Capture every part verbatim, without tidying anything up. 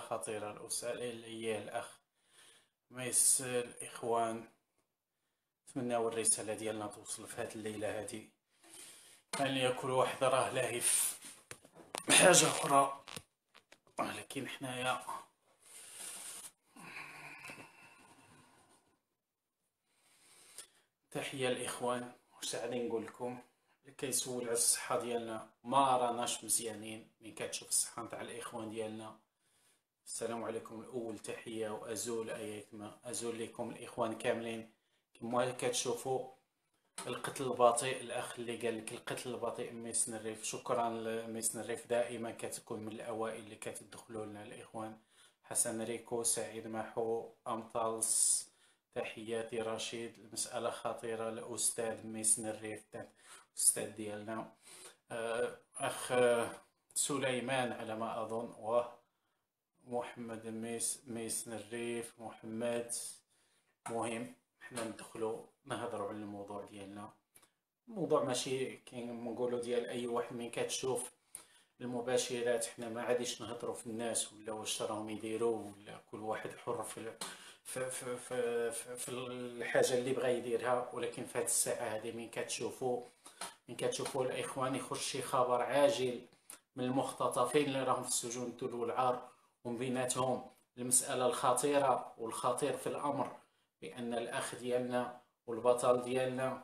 خطيرة الأستاذ اللي هي الأخ ميس الإخوان. نتمناو الرسالة ديالنا توصل في هاد الليلة هادي، يعني كل واحد راه لاهي في حاجة أخرى، ولكن حنايا تحية الإخوان. واش غادي نقول لكم اللي كيسول على الصحة ديالنا ما راناش مزيانين. من كتشوف الصحة نتاع الإخوان ديالنا، السلام عليكم الأول تحية وأزول أيتما أزول لكم الإخوان كاملين. كما كتشوفوا القتل البطيء، الأخ اللي قال لك القتل البطيء ميس نريف، شكرا لميس نريف، دائما كتكون من الأوائل اللي كتدخلوا لنا الإخوان. حسن ريكو، سعيد محو، أمطالس، تحياتي رشيد. المسألة خطيرة الأستاذ ميس نريف أستاذ ديالنا. أخ سليمان على ما أظن، و محمد ميس ميس نريف محمد. مهم حنا ندخلوا نهضروا على الموضوع ديالنا. الموضوع ماشي كاين نقولوا ديال اي واحد من كتشوف المباشرات. حنا ما عاديش نهضروا في الناس ولا واش راهم يديروا، ولا كل واحد حر في في في في, في, في الحاجه اللي بغى يديرها. ولكن في هذه الساعه هذه من كتشوفوا من كتشوفوا الاخوان يخرج شي خبر عاجل من المختطفين اللي راهم في السجون الدول والعار، ومن بيناتهم المساله الخطيره والخطير في الامر بان الاخ ديالنا والبطل ديالنا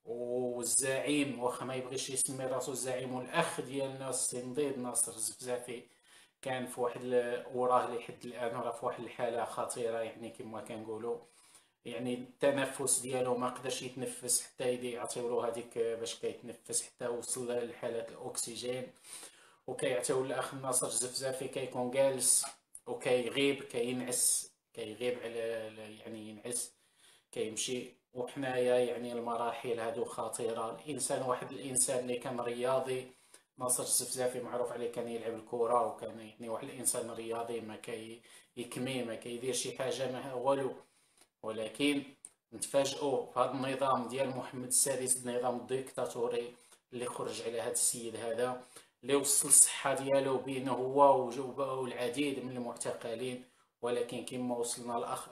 والزعيم، واخا ما يبغيش يسمي راسو الزعيم، والاخ ديالنا السنديد ناصر الزفزافي كان في واحد وراه لحد الان راه في واحد الحاله خطيره. يعني كما كنقولوا يعني التنفس ديالو ما قدرش يتنفس حتى يدي يعطيولو هذيك باش كيتنفس حتى وصل لحاله الاكسجين. وكيعطيو الاخ ناصر الزفزافي كيكون جالس وكيغيب كينعس كيغيب على يعني ينعس كيمشي. وحنايا يعني المراحل هادو خطيره. الانسان واحد الانسان اللي كان رياضي، ناصر الزفزافي معروف عليه كان يلعب الكره، وكان يعني واحد الانسان رياضي ما كيكمي ما كيدير شي حاجه ما والو. ولكن نتفاجئوا في هذا النظام ديال محمد السادس، النظام الديكتاتوري اللي خرج على هذا السيد هذا، اللي وصل الصحه ديالو بينه هو والعديد من المعتقلين. ولكن كما وصلنا الأخ...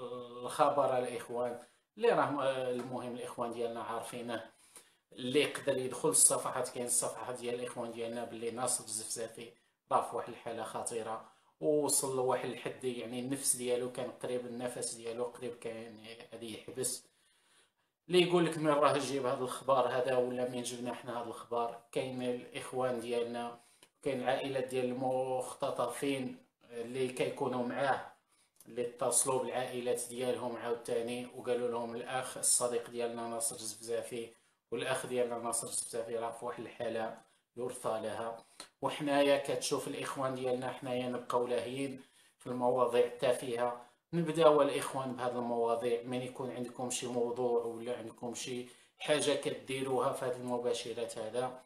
الخبر الاخوان اللي راه المهم الاخوان ديالنا عارفينه، اللي يقدر يدخل الصفحات، كاين الصفحه ديال الاخوان ديالنا باللي ناصر الزفزافي راه في واحد الحاله خطيره، ووصل لواحد الحد يعني النفس ديالو كان قريب، النفس ديالو قريب كان غادي يحبس. اللي يقول لك من راه جيب هذا الخبر هذا ولا من جبنا حنا هذا الخبر. كاين الاخوان ديالنا، كاين العائلات ديال المختطفين اللي كيكونوا معاه، اللي اتصلوا بالعائلات ديالهم عاوتاني وقالوا لهم الاخ الصديق ديالنا ناصر الزفزافي والاخ ديالنا ناصر الزفزافي راه في واحد الحاله يرثى لها. وحنايا كتشوف الاخوان ديالنا حنايا نبقاو لاهيين في المواضيع التافهه. نبداو الاخوان بهذه المواضيع من يكون عندكم شي موضوع ولا عندكم شي حاجه كديروها في هذه المباشرات هذا،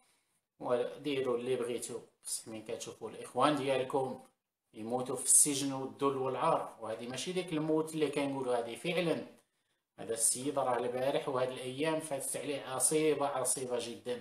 وديروا اللي بغيتو. بس من كتشوفوا الاخوان ديالكم يموتوا في السجن والذل والعار، وهذه ماشي ديك الموت اللي كنقولوا، هذه فعلا هذا السيد راه البارح وهاد الايام فاتت عليه عصيبه عصيبه جدا،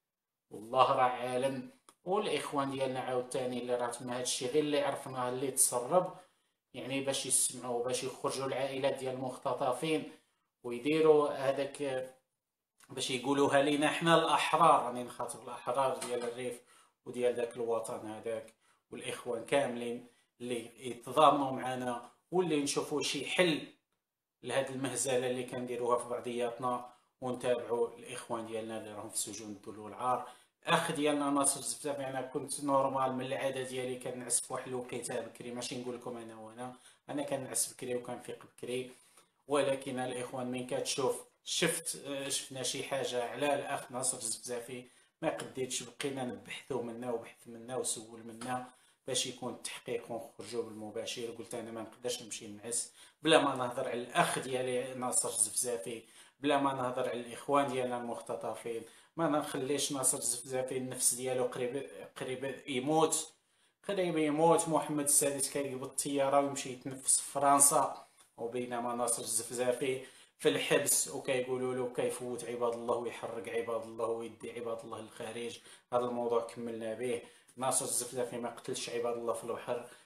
والله راه عالم. والاخوان ديالنا عاوتاني اللي راه تما هادشي غير اللي عرفناه اللي تسرب، يعني باش يسمعوا باش يخرجوا العائلات ديال المختطفين ويديروا هذاك باش يقولوها لينا حنا الاحرار. راني نخاطب الاحرار ديال الريف وديال داك الوطن هذاك، والاخوان كاملين اللي يتضامنوا معنا واللي نشوفوا شي حل لهاد المهزله اللي كنديروها في بعضياتنا، ونتابعوا الاخوان ديالنا اللي راهم في سجون الذل والعار. اخ ديالنا ناصر الزفزافي، انا كنت نورمال من العاده ديالي كنعس في واحد الوقيته بكري، ماشي نقول لكم انا وانا انا كنعس بكري وكنفيق بكري. ولكن الاخوان من كتشوف شفت شفنا شي حاجه على الاخ ناصر الزفزافي ما قديتش، بقينا نبحثوا منا وبحث منا وسول منا باش يكون التحقيق ونخرجوا بالمباشر. قلت انا ما نقدرش نمشي نعس بلا ما نهضر على الاخ ديالي ناصر الزفزافي، بلا ما نهضر على الاخوان ديالنا المختطفين. ما نخليش ناصر الزفزافي النفس ديالو قريب قريب يموت قريب يموت. محمد السادس كيقبض الطياره ويمشي يتنفس في فرنسا، وبينما ناصر الزفزافي في الحبس وكيقولوا له كيفوت عباد الله ويحرق عباد الله ويدي عباد الله للخارج. هذا الموضوع كملنا به. ناصر الزفزافي ما قتلش عباد الله في البحر،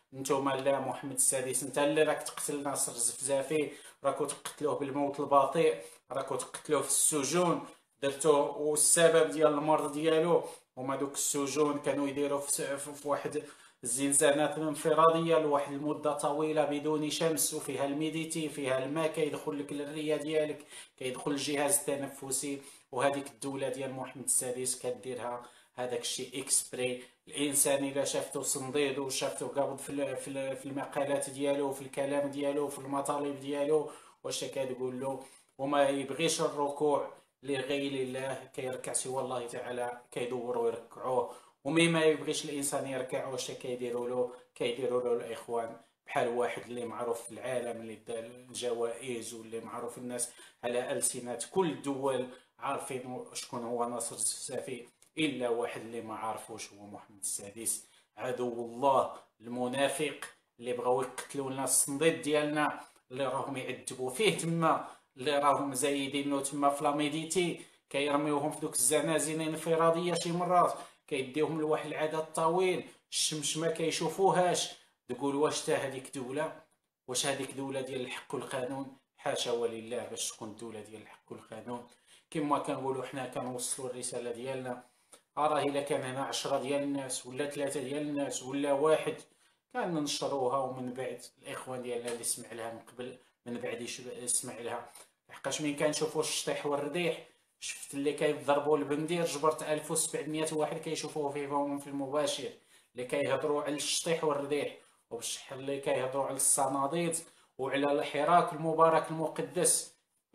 نتوما لا محمد السادس انت اللي راك تقتل ناصر الزفزافي، راكو تقتلوه بالموت البطيء، راكو تقتلوه في السجون درتو، والسبب ديال المرض ديالو هما دوك السجون كانوا يديروا في, في واحد الزنزانات الانفراديه لواحد المده طويله بدون شمس، وفيها الميديتي، فيها الماء كيدخل لك للريه ديالك، كيدخل الجهاز التنفسي. وهذيك الدوله ديال محمد السادس كديرها هذاك الشيء اكسبري. الانسان الا شافتو صنديد وشافتو قابض في في المقالات ديالو، في الكلام ديالو، في المطالب ديالو، واش كتقول له؟ وما يبغيش الركوع لغير الله كيركع سوى الله تعالى كيدوروا يركعوه. ومي ما يبغيش الانسان يركع واش كيديروا له؟ كيديروا له الاخوان بحال واحد اللي معروف في العالم اللي دار الجوائز واللي معروف الناس على السنات كل الدول عارفين شكون هو ناصر الزفزافي، الا واحد اللي ما عارفوش هو محمد السادس عدو الله المنافق اللي بغاو يقتلوا لنا الصنديد ديالنا، اللي راهم يعذبوا فيه تما، اللي راهم زايدينو تما في لاميديتي، كيرميوهم في دوك الزنازين الانفراديه شي مرات كيديوهم لواحد العدد طويل الشمس ما كيشوفوهاش. تقول واش تا هذيك دوله؟ واش هذيك دوله ديال الحق والقانون؟ حاشا ولله باش تكون دوله ديال الحق والقانون. كما كنقولوا حنا كنوصلوا الرساله ديالنا، راه الا كان هنا عشرة ديال الناس ولا ثلاثة ديال الناس ولا واحد كننشروها، ومن بعد الاخوان ديالنا اللي سمع لها من قبل من بعد يسمع لها. لحقاش ملي كنشوفوا الشطيح والرديح، شفت اللي كيضربوا البندير جبرت ألف وسبعمية واحد كيشوفوه فيهم في المباشر، اللي كيهضروا على الشطيح والرديح، وبشحال اللي كيهضروا على الصناديد وعلى الحراك المبارك المقدس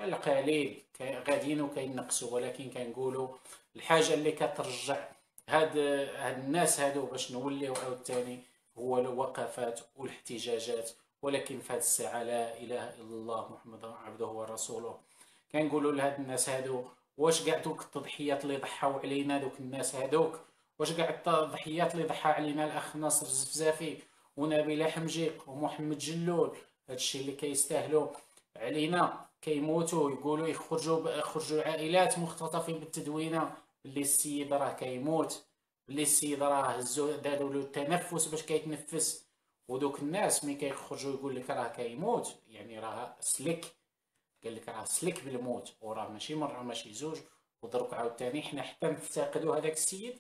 القليل غاديين وكينقصوا. ولكن كنقولوا الحاجه اللي كترجع هاد هاد الناس هادو باش نوليو عاوتاني هو الوقفات والاحتجاجات. ولكن في هاد الساعه لا اله الا الله محمد عبده ورسوله. كنقولوا لهاد الناس هادو واش كاع دوك التضحيات اللي ضحاو علينا دوك الناس هادوك، واش كاع التضحيات اللي ضحى علينا الاخ ناصر الزفزافي ونبيله حمجيق ومحمد جلول، هادشي اللي كيستاهلوا علينا كيموتوا يقولوا يخرجوا يخرجوا عائلات مختطفين بالتدوينه اللي السيد راه كيموت، اللي السيد راه هزو داروا له التنفس باش كيتنفس. ودوك الناس ملي كيخرجوا يقول لك راه كيموت يعني راه سلك، قال لك راه سلك بالموت، وراه ماشي مره ماشي زوج. ودروك عاوتاني حنا حتى نفتقدوا هذاك السيد،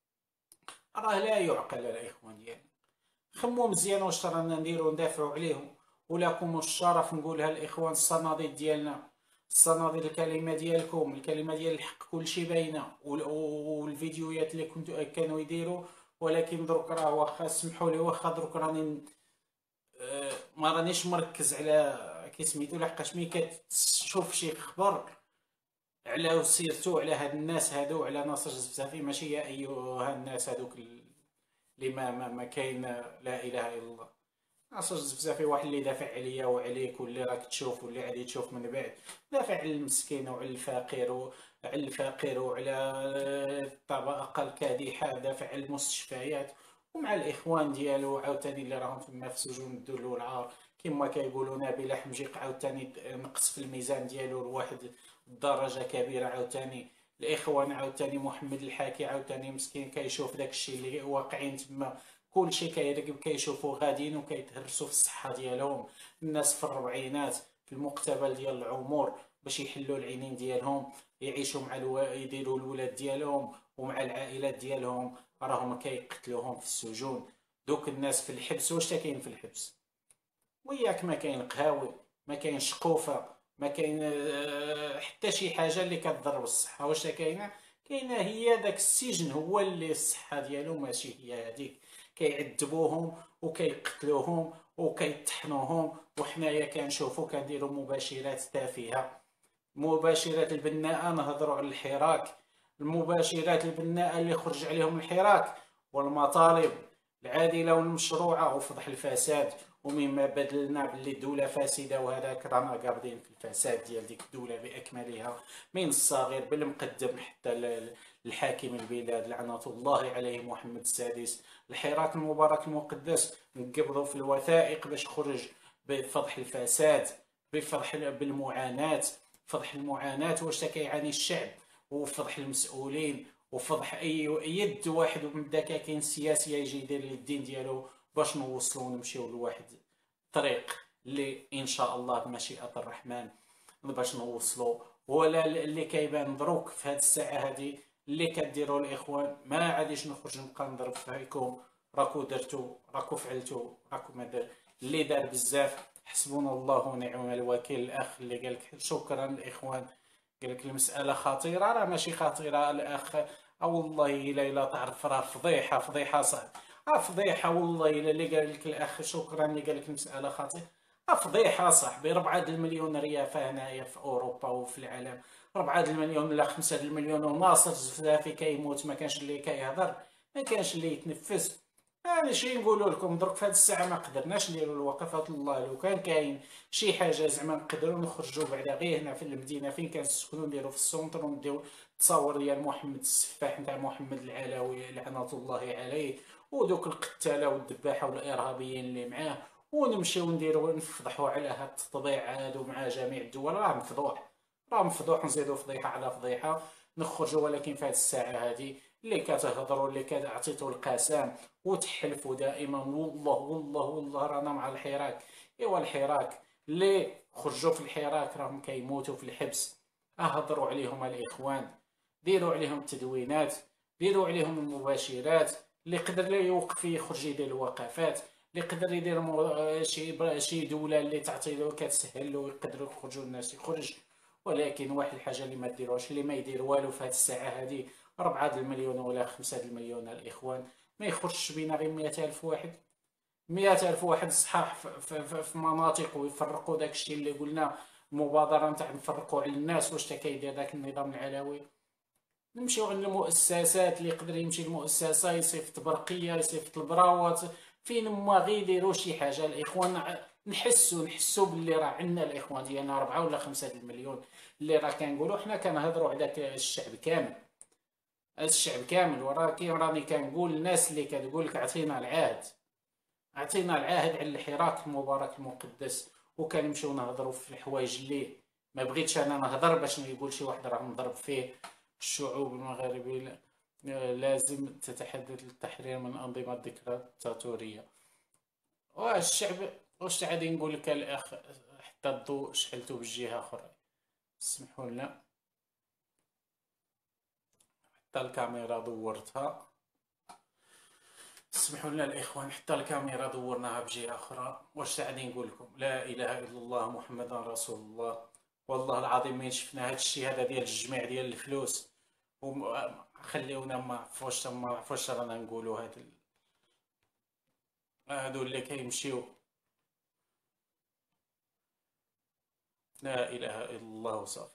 راه لا يعقل الاخوان ديالنا. خمو مزيان واش رانا نديرو ندافعوا عليهم، ولكم الشرف نقولها الاخوان الصناديد ديالنا، الصناديد الكلمه ديالكم الكلمه ديال الحق كلشي باينه، والفيديوهات اللي كنتو كانوا يديروا. ولكن دروك راه واخا سمحوا لي واخا دروك راني أه ما رانيش مركز على كيسميتو، لحقاش ملي كتشوف شي خبر على سيرتو على هاد الناس هادو على ناصر الزفزافي ماشي يا ايها الناس هادوك اللي ما ما, ما كاين لا اله الا الله. ناصر الزفزافي واحد اللي دافع عليا وعليك واللي راك تشوف واللي غادي تشوف من بعد، دافع على المسكين وعلى الفقير وعلى الفقير وعلى الطبقه الكادحه، دافع على المستشفيات ومع الاخوان ديالو عاوتاني اللي راهم تما في سجون الذل والعار. كما كيقولوا نبيله حمجيق عاوتاني نقص في الميزان ديالو لواحد الدرجه كبيره. عاوتاني الاخوان عاوتاني محمد الحاكي عاوتاني مسكين كيشوف داكشي اللي واقعين تما، كلشي كيركب كيشوفوا غاديين وكيتهرسوا في الصحه ديالهم. الناس في الربعينات في المقتبل ديال العمر باش يحلوا العينين ديالهم يعيشوا مع الو... يديروا الولاد ديالهم ومع العائلات ديالهم، راهم كيقتلوهم في السجون. دوك الناس في الحبس واش كاين في الحبس؟ وياك ما كاين قهاوي، ما كاين شقوفه، ما كاين حتى شي حاجه اللي كتضر بالصحه. واش كاينه؟ كاينه هي داك السجن هو اللي الصحه ديالو ماشي هي هذيك. كيعذبوهم وكيقتلوهم وكيطحنوهم، وحنايا كنشوفوا كنديروا مباشرات تافهه، مباشرات البناءه نهضروا على الحراك، المباشرات البناءه اللي خرج عليهم الحراك، والمطالب العادله والمشروعه وفضح الفساد. ومما بدلنا باللي الدوله فاسده وهذاك رانا قابضين في الفساد ديال ديك الدوله باكملها من الصغير بالمقدم حتى الحاكم البلاد لعنه الله عليه محمد السادس. الحراك المبارك المقدس نقبضوا في الوثائق باش خرج بفضح الفساد، بفضح بالمعاناه، فضح المعاناه واش كيعاني الشعب، وفضح المسؤولين، وفضح اي يد واحد من الدكاكين السياسيه يجي يدير الدين ديالو باش نوصلوا ونمشيو لواحد الطريق اللي ان شاء الله بمشيئة الرحمن باش نوصلوا. ولا اللي كيبان دروك في هذه الساعه هذه اللي كديروا الاخوان ما عاديش نخرج نبقى نضرب فيكم راكو درتو راكو فعلتو راكو ما دار. اللي دار بزاف حسبنا الله ونعم الوكيل. الاخ اللي قال لك شكرا الاخوان قال لك المساله خطيره، راه ماشي خطيره الاخ. اه والله الا الا تعرف راه فضيحه فضيحه صاحبي. اه فضيحه والله الا اللي قال لك الاخ شكرا اللي قال لك المساله خطيره. اه فضيحه صاحبي. ربعة المليون ريافه هنايا في اوروبا وفي العالم. ربعة المليون ولا خمسة المليون وناصر الزفافي كيموت ما كانش اللي كيهضر ما كانش اللي يتنفس. انا شي نقولوا لكم درك في هذه الساعه ما قدرناش نديروا الوقفات. الله لو كان كاين شي حاجه زعما نقدروا نخرجوا بعدا غير هنا في المدينه فين كنسكنوا نديروا في السونتر ونديروا تصاور ديال محمد السفاح نتاع محمد العلاوي لعنه الله عليه ودوك القتاله والدباحه والارهابيين اللي معاه، ونمشيو نديروا نفضحوا على هاد التطبيع هادو مع جميع الدول. راه مفضوح راه مفضوح نزيدوا فضيحه على فضيحه نخرجوا. ولكن في هذه الساعه هذه اللي كتهضروا اللي كتعطيتوا القسم وتحلفوا دائما والله والله والله رانا مع الحراك. ايوا الحراك اللي خرجوا في الحراك راهم كيموتوا في الحبس. اهضروا عليهم الاخوان، ديروا عليهم التدوينات، ديروا عليهم المباشرات. اللي قدر لا يوقف يخرج يدير الوقفات، اللي قدر يدير شي شي دوله اللي تعطي له كتسهل له يقدروا يخرجوا الناس يخرج. ولكن واحد الحاجه اللي ما ديروهاش اللي ما يدير والو في هذه الساعه هذه ربعة المليون ولا خمسة المليون الاخوان ما يخرجش بينا غير مئة ألف واحد. مئة ألف واحد صحاح في, في, في مناطق ويفرقوا داك الشيء اللي قلنا المبادره نتاع نفرقوا على الناس واش تا كيدير داك النظام العلوي. نمشيو عند المؤسسات اللي يقدر يمشي للمؤسسه يصيفط برقيه يصيفط البراوات فين ما غير يديروا شي حاجه. الاخوان نحسوا نحسوا باللي راه عندنا الاخوان ديالنا ربعة ولا خمسة المليون اللي راه كنقولوا حنا كنهضروا على داك الشعب كامل. الشعب كامل وراكي راني كنقول الناس اللي كتقول لك عطينا العهد عطينا العهد على الحراك المبارك المقدس وكنمشيو نهضروا في الحوايج اللي ما بغيتش انا نهضر باش نقول شي واحد راه مضرب فيه. الشعوب المغاربيه لازم تتحدث للتحرير من انظمه الديكتاتوريه. والشعب واش عادي نقول لك الاخ حتى الضوء شحلته بالجهه اخرى. سمحوا لنا حتى الكاميرا دورتها. اسمحوا لنا الاخوان حتى الكاميرا دورناها بجهه اخرى. واش عادي نقول لكم لا اله الا الله محمد رسول الله. والله العظيم مين شفنا هذا الشيء هذا ديال الجميع ديال الفلوس وخليونا ما عرفوش ما عرفوش رانا نقولوا هاد هادو اللي كيمشيو لا اله الا الله وصافي.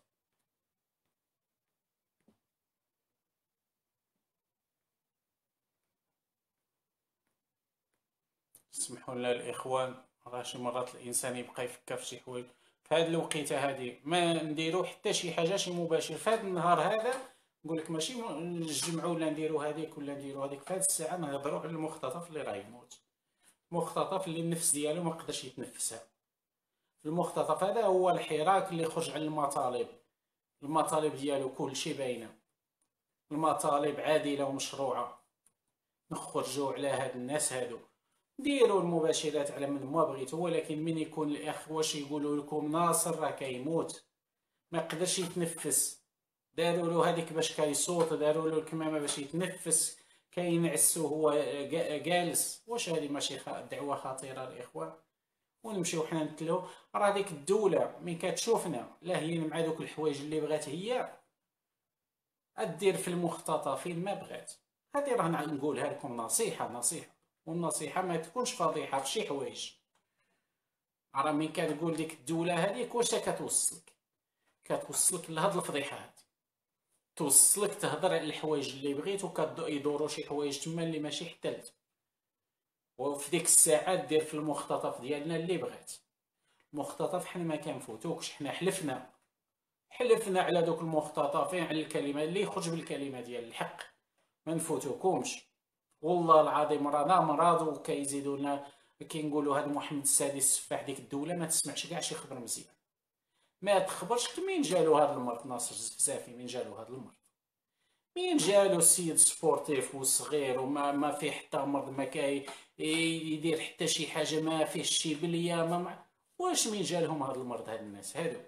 سمحوا لنا الاخوان راه شي مرات الانسان يبقى يفكر في شي حوايج في هاد الوقيته هادي ما نديرو حتى شي حاجه شي مباشر في هاد النهار هذا. نقول لك ماشي نجمعوا ولا نديرو هذيك ولا نديرو هذيك. في هاد الساعه نهضروا على المختطف اللي راه يموت. مختطف اللي النفس ديالو ما قدرش يتنفسها. المختطف هذا هو الحراك اللي خرج على المطالب. المطالب ديالو كلشي باينه. المطالب عادله ومشروعه. نخرجوا على هاد الناس هادو ديروا المباشرات على من ما بغيتو. ولكن من يكون الاخ واش يقولوا لكم ناصر راه كيموت ما يقدرش يتنفس. داروا له هذيك باش كيصوت داروا له الكمامه باش يتنفس كينعسو هو جالس. واش هذه ماشي دعوه خطيره الاخوان؟ ونمشيو حنا نتلو راه ديك الدوله من كتشوفنا لاهيين مع دوك الحوايج اللي بغات هي ادير في المختطفين ما بغات. هذه راه نقولها لكم نصيحه نصيحه. والنصيحه ما تكونش فضيحه في شي حوايج. راه من كتقول ديك الدوله هذيك واش كتوصلك كتوصلك لهاد الفضيحه هادي. توصلك تهضر على الحوايج اللي بغيت وكيدوروا شي حوايج تما اللي ماشي حتى لازم. وفي ديك الساعه دير في المختطف ديالنا اللي بغات. المختطف حنا ما كنفوتوكش. حنا حلفنا حلفنا على دوك المختطفين على الكلمه اللي يخرج بالكلمه ديال الحق ما نفوتوكمش. والله العظيم رانا مرض وكيزيدوا لنا كينقولوا هذا محمد السادس السفاح ديك الدوله ما تسمعش كاع شي خبر مزيان. ما تخبرش منين جالو هذا المرض ناصر الزفزافي منين جالو هذا المرض. منين جالو السيد سبورتيف وصغير وما ما فيه حتى مرض ما كاي يدير حتى شي حاجه ما فيه شي بليه ما مع... واش من جالهم هاد المرض هاد الناس هادو؟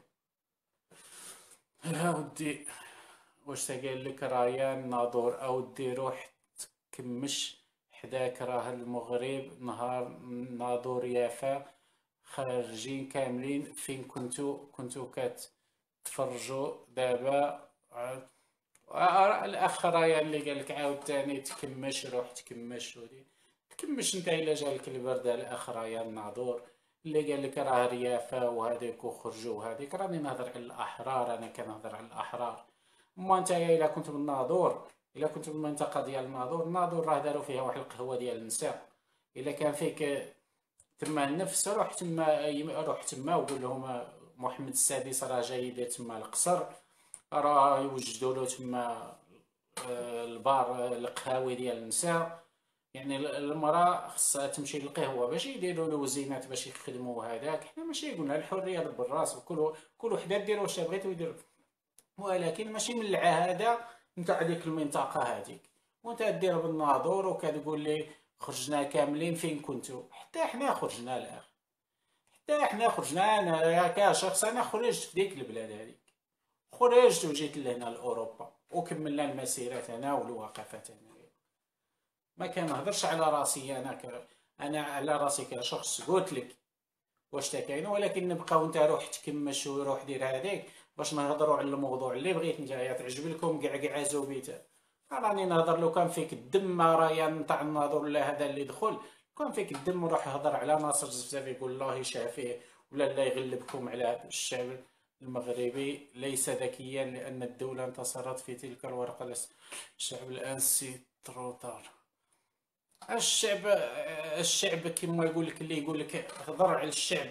ها ودي واش تا قال لك رايان ناظور او دي روح تكمش حداك راه المغرب نهار ناظور يافا خارجين كاملين فين كنتو كنتو كتفرجوا دابا. آه، الاخ رايان اللي قال لك عاود تاني تكمش روح تكمش ودي تكمش انت الا جالك البرد. الاخ رايان ناظور اللي قال لك راه ريافه وهذيك وخرجوا وهذيك، راني نهضر على الاحرار، انا كنهضر على الاحرار. اما انت الا كنت من الناظور، الا كنت من المنطقه ديال الناظور، الناظور راه داروا فيها واحد القهوه ديال النساء. الا كان فيك تما النفس روح تما، روح تما وقول لهم محمد السادس راه جاي يدير تما القصر، راه يوجدوا له تما آه، البار آه، القهاوي ديال النساء. يعني المراه خصها تمشي للقهوه باش يديروا له وزينات باش يخدموا هذاك. حنا ماشي قلنا الحريه بالراس، وكل كل وحده دير واش بغيتو يدير، ولكن ماشي من العهاده نتاع ديك المنطقه هذيك. وانت دير بالناظور وكتقول لي خرجنا كاملين فين كنتو. حتى حنا خرجنا الاخ، حتى حنا خرجنا. انا كشخص انا خرجت في ديك البلاد هذيك، خرجت وجيت لهنا لاوروبا وكملنا المسيرات انا والوقفات انا. ما كنهضرش على راسي انا ك... انا على راسي كشخص قلت لك واش تا كاينه، ولكن نبقاو انت روح تكمش وروح دير هذيك باش نهضروا على الموضوع اللي بغيت نتايا تعجب لكم كاع كاع زوبيته. راني نهضر لو كان فيك الدم ما رايا نتاع الناظور ولا هذا اللي دخل، لو كان فيك الدم روح هضر على ناصر الزفزافي يقول الله يشافيه ولا لا يغلبكم على الشعب المغربي ليس ذكيا لان الدوله انتصرت في تلك الورقه. الشعب الان سي تروطار. الشعب الشعب كما يقول لك اللي يقول لك هضر على الشعب،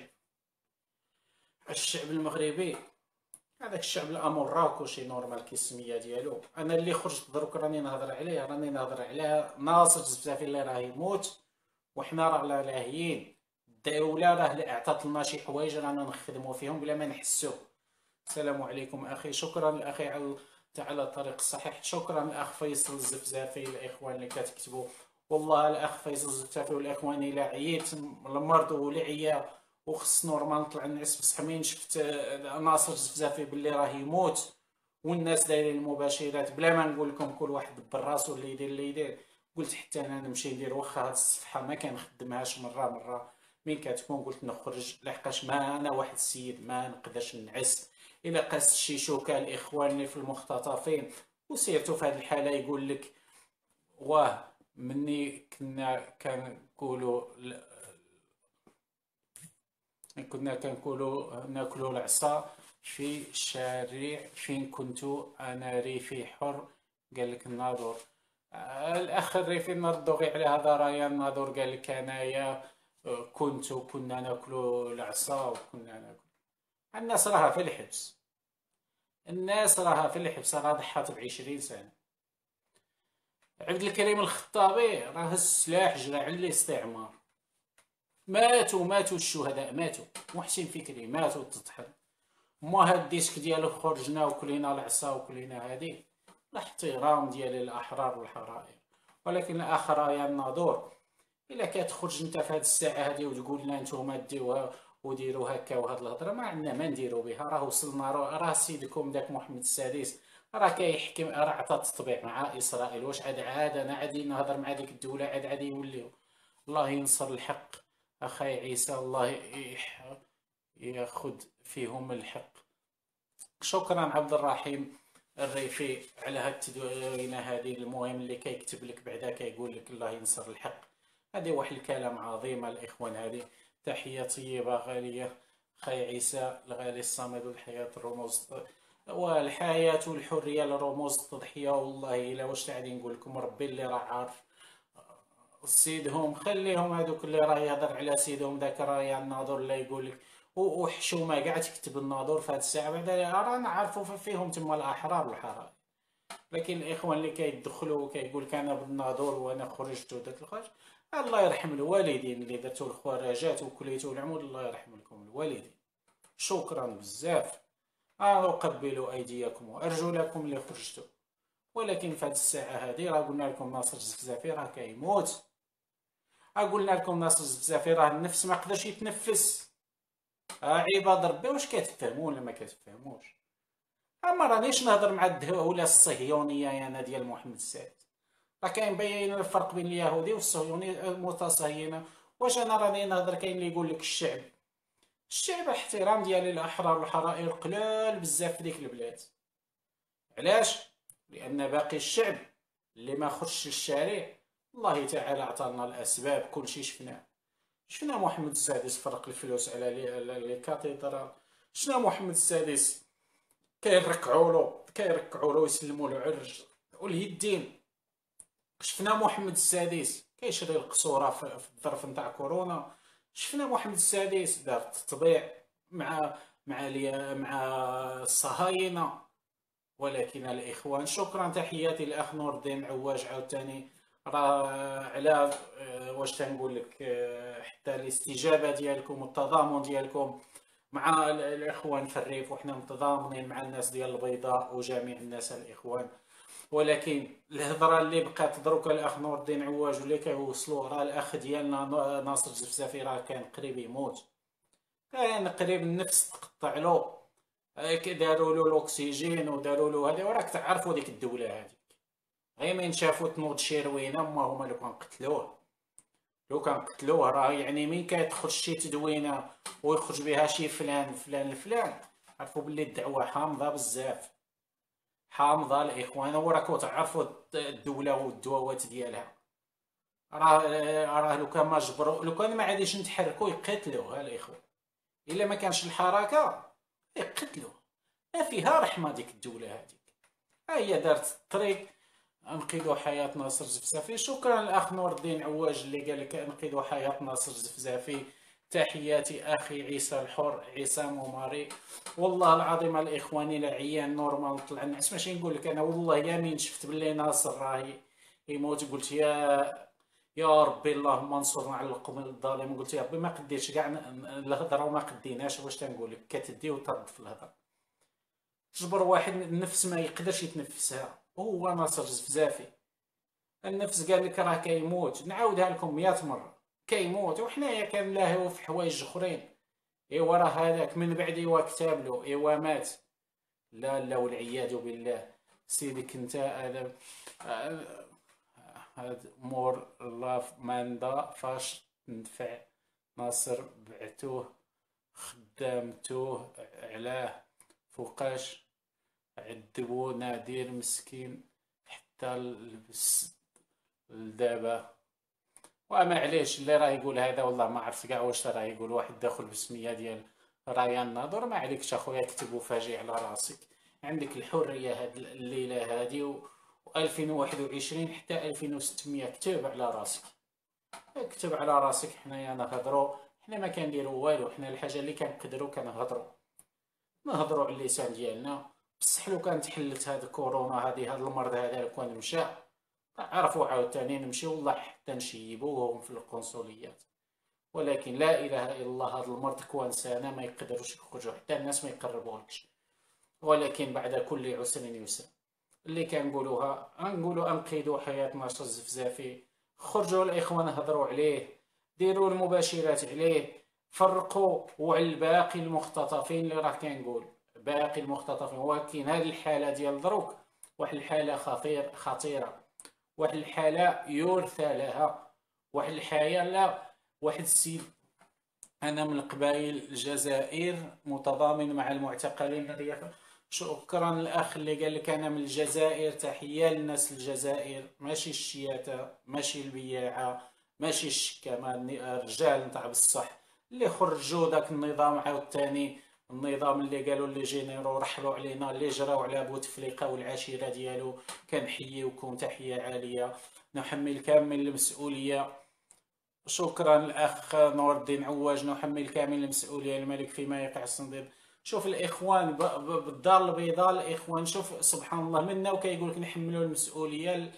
الشعب المغربي هذاك الشعب الامور راكو شي نورمال كي السميه ديالو. انا اللي خرجت دروك راني نهضر عليه، راني نهضر على ناصر الزفزافي اللي راه يموت وحنا راه لاهيين. الدوله راه اعطات لنا شي حوايج رانا نخدموا فيهم بلا ما نحسوا. السلام عليكم اخي، شكرا الاخي على على الطريق الصحيح. شكرا الاخ فيصل الزفزافي، الاخوان اللي كتكتبوا. والله الاخ فيصل الزفزافي والاخوان الا عييت المرض ولا عيا وخص نورمال نطلع نعس، بصح مين شفت ناصر الزفزافي باللي راه يموت والناس دايرين المباشرات بلا ما نقول لكم كل واحد براسو اللي يدير اللي يدير، قلت حتى انا نمشي ندير واخا هاد الصفحه ما كنخدمهاش مره مره مين كتكون قلت نخرج، لحقاش ما انا واحد السيد ما نقدرش نعس. الى قاس شي شوكه الاخوان اللي في المختطفين وسيرتو في هذه الحاله يقول لك واه مني كنا كنقولوا كنا كنقولوا ناكلوا العصا في الشارع فين كنتو انا ريفي حر. قال لك الناظور الاخ الريفي نردو غير على هذا رايا الناظور قال لك انايا كنت كنا ناكلوا العصا وكنا ناكل. الناس راها في الحبس، الناس راها في الحبس راه ضحات بعشرين سنه. عبد الكريم الخطابي راه السلاح جرى على الاستعمار، ماتوا ماتوا الشهداء ماتوا، محسن فكري ماتوا تضحى. ما هاد الديسك ديالو خرجنا وكلينا العصا وكلينا هادي الاحترام ديال الاحرار والحرائر. ولكن الاخر يا الناظور الا كتخرج انت في هاد الساعه هادي وتقول لنا نتوما ديوها وديروا هكا وهاد الهضره ما عندنا ما نديروا بها. راه وصلنا راه سيدكم داك محمد السادس راه كيحكم، راه عطى التطبيع مع اسرائيل. واش عاد عاد انا عادي نهضر مع ديك الدوله عاد عادي يوليو. الله ينصر الحق اخاي عيسى، الله ياخذ فيهم الحق. شكرا عبد الرحيم الريفي على هاد التدوينه هذه. المهم اللي كيكتب لك بعدا كيقول لك الله ينصر الحق، هذه واحد الكلام عظيم الاخوان. هذه تحيه طيبه غاليه خي عيسى الغالي الصامد. والحياه الرموز والحياه والحريه لرموز التضحيه. والله الا واش غادي نقول لكم، ربي اللي راه عارف سيدهم خليهم هذوك اللي راه يهضر على سيدهم ذاك راه يا الناظور اللي يقول لك وحشومه كاع تكتب الناظور في هذه الساعه بعدا رانا عارفوا فيهم تما الاحرار والحرائر. لكن الاخوان اللي كيدخلوا وكيقول لك انا بالناظور وانا خرجت ودرت الخرج، الله يرحم الوالدين اللي درتوا الخراجات وكليتوا العمود، الله يرحم لكم الوالدين. شكرا بزاف، انا اقبل ايديكم وارجلكم اللي خرجتوا. ولكن في هذه الساعه هذه راه قلنا لكم ناصر الزفزافي راه كيموت، قلنا لكم ناصر الزفزافي راه النفس ما قدرش يتنفس. ها عباد ربي، واش كتفهموا ولا ما كتفهموش؟ اما رانيش نهضر مع الدهوله الصهيونيه يا انا ديال محمد السادس. راه كاين بين الفرق بين اليهودي والصهيوني المتصهينه. واش انا راني نهضر؟ كاين اللي يقول لك الشعب الشعب احترام ديال الاحرار والحرائر قلال بزاف في ديك البلاد. علاش؟ لان باقي الشعب اللي ما خرجش للشارع الله تعالى عطانا الاسباب، كلشي شفناه. شفنا محمد السادس فرق الفلوس على لي كاتيدرال. شفنا محمد السادس كيركعوا له كيركعوا له يسلموا له عرج واليدين. شفنا محمد السادس كيشري القصوره في الظرف نتاع كورونا. شفنا محمد السادس دار تطبيع مع مع مع الصهاينه. ولكن الاخوان، شكرا تحياتي الاخ نور الدين عواج عاوتاني. راه على واش تنقول لك، حتى الاستجابه ديالكم والتضامن ديالكم مع الاخوان في الريف، وحنا متضامنين مع الناس ديال البيضاء وجميع الناس الاخوان. ولكن الهضره اللي بقات دروك الاخ نور الدين عواج واللي كيوصلوا، راه الاخ ديالنا ناصر الزفزافي راه كان قريب يموت، كان قريب النفس تقطع له. داروا له الاكسجين وداروا له هذا، وراك تعرفوا ديك الدوله هذيك غير من شافوا تنوض شيروينه ما هما لو كان قتلوه. لو كان قتلوه راه يعني مين كيدخل شي تدوينه ويخرج بها شي فلان فلان الفلان، عرفوا باللي الدعوه حامضه بزاف، حامضه الاخوان. وراكم تعرفوا الدوله والدواوات ديالها. راه راه لو كان ما جبروا، لو كان ما عاديش نتحركوا يقتلوه الاخوان. الا ما كانش الحركه يقتلوه. ما فيها رحمه ديك الدوله هذيك. ها هي دارت الطريق انقذوا حياه ناصر الزفزافي. شكرا الاخ نور الدين عواج اللي قال لك انقذوا حياه ناصر الزفزافي. تحياتي اخي عيسى الحر، عصام وماري. والله العظيم الاخوان الى عيان نورمال طلع النعس ماشي نقول لك انا، والله يا مين شفت باللي ناصر راهي يموت قلت يا يا ربي اللهم انصرنا على القوم الظالم. قلت يا ربي ما قديتش كاع الهضره وما قديناش. واش تنقول لك، كتدي وترد في الهضره. جبر واحد النفس ما يقدرش يتنفسها هو ناصر الزفزافي. النفس قال لك راه كيموت، نعاودها لكم مئة مره، كيموت وحنايا كنلاهيو في حوايج اخرين. ايوا راه هذاك من بعد ايوا كتاب له ايوا مات. لا لا والعياذ بالله. سيدك انت هذا هاد مور لاف ماندا فاش تنفع ناصر بعتوه خدامتوه علاه فوقاش عذبو نادير مسكين حتى لبس لدابا. وما عليش اللي راه يقول هذا والله ما عرفت كاع واش راه يقول. واحد داخل بسميه ديال ريان ناظر. ما عليكش اخويا كتب وفاجئ على راسك. عندك الحريه هاد الليله هادي و ألفين وواحد وعشرين حتى ألفين وستمية كتب على راسك، كتب على راسك. حنايا نهضروا، حنا ما كنديروا والو. حنا الحاجه اللي كنقدروا كنهضروا نهضروا على اللسان ديالنا. بصح لو كانت حلت هاد كورونا هادي، هاد المرض هذا لو كان مشى عرفوا عاوتاني نمشيو والله حتى نشيبوهم في القنصليات. ولكن لا اله الا الله، هاد المرض كوانسانه ما يقدروش يخرجوا، حتى الناس ما يقربولكش. ولكن بعد كل عسر يسر. اللي كنقولوها نقولوا انقذوا حياه ناصر الزفزافي. خرجوا الاخوان هضروا عليه، ديروا المباشرات عليه، فرقوا وعلى الباقي المختطفين اللي راه كنقول باقي المختطفين. ولكن هذه الحاله ديال دروك واحد الحاله خطير خطيره، واحد الحاله يرثى لها، واحد الحياه. لا واحد السيد، انا من قبائل الجزائر متضامن مع المعتقلين الرياض. شكرا الاخ اللي قال لك انا من الجزائر. تحيه للناس الجزائر، ماشي الشياته ماشي البياعه ماشي الشكامه، الرجال نتاع بصح اللي خرجوا داك النظام عاوتاني. النظام اللي قالوا اللي جينيرو رحلوا علينا، اللي جراو على بوتفليقه والعشيره ديالو. كنحييوكم تحيه عاليه، نحمل كامل المسؤوليه. شكرا الاخ نور الدين عواج، نحمل كامل المسؤوليه. الملك فيما يقع الصنديق. شوف الاخوان بالدار البيضاء، الاخوان شوف سبحان الله منا وكيقول لك نحملوا المسؤوليه.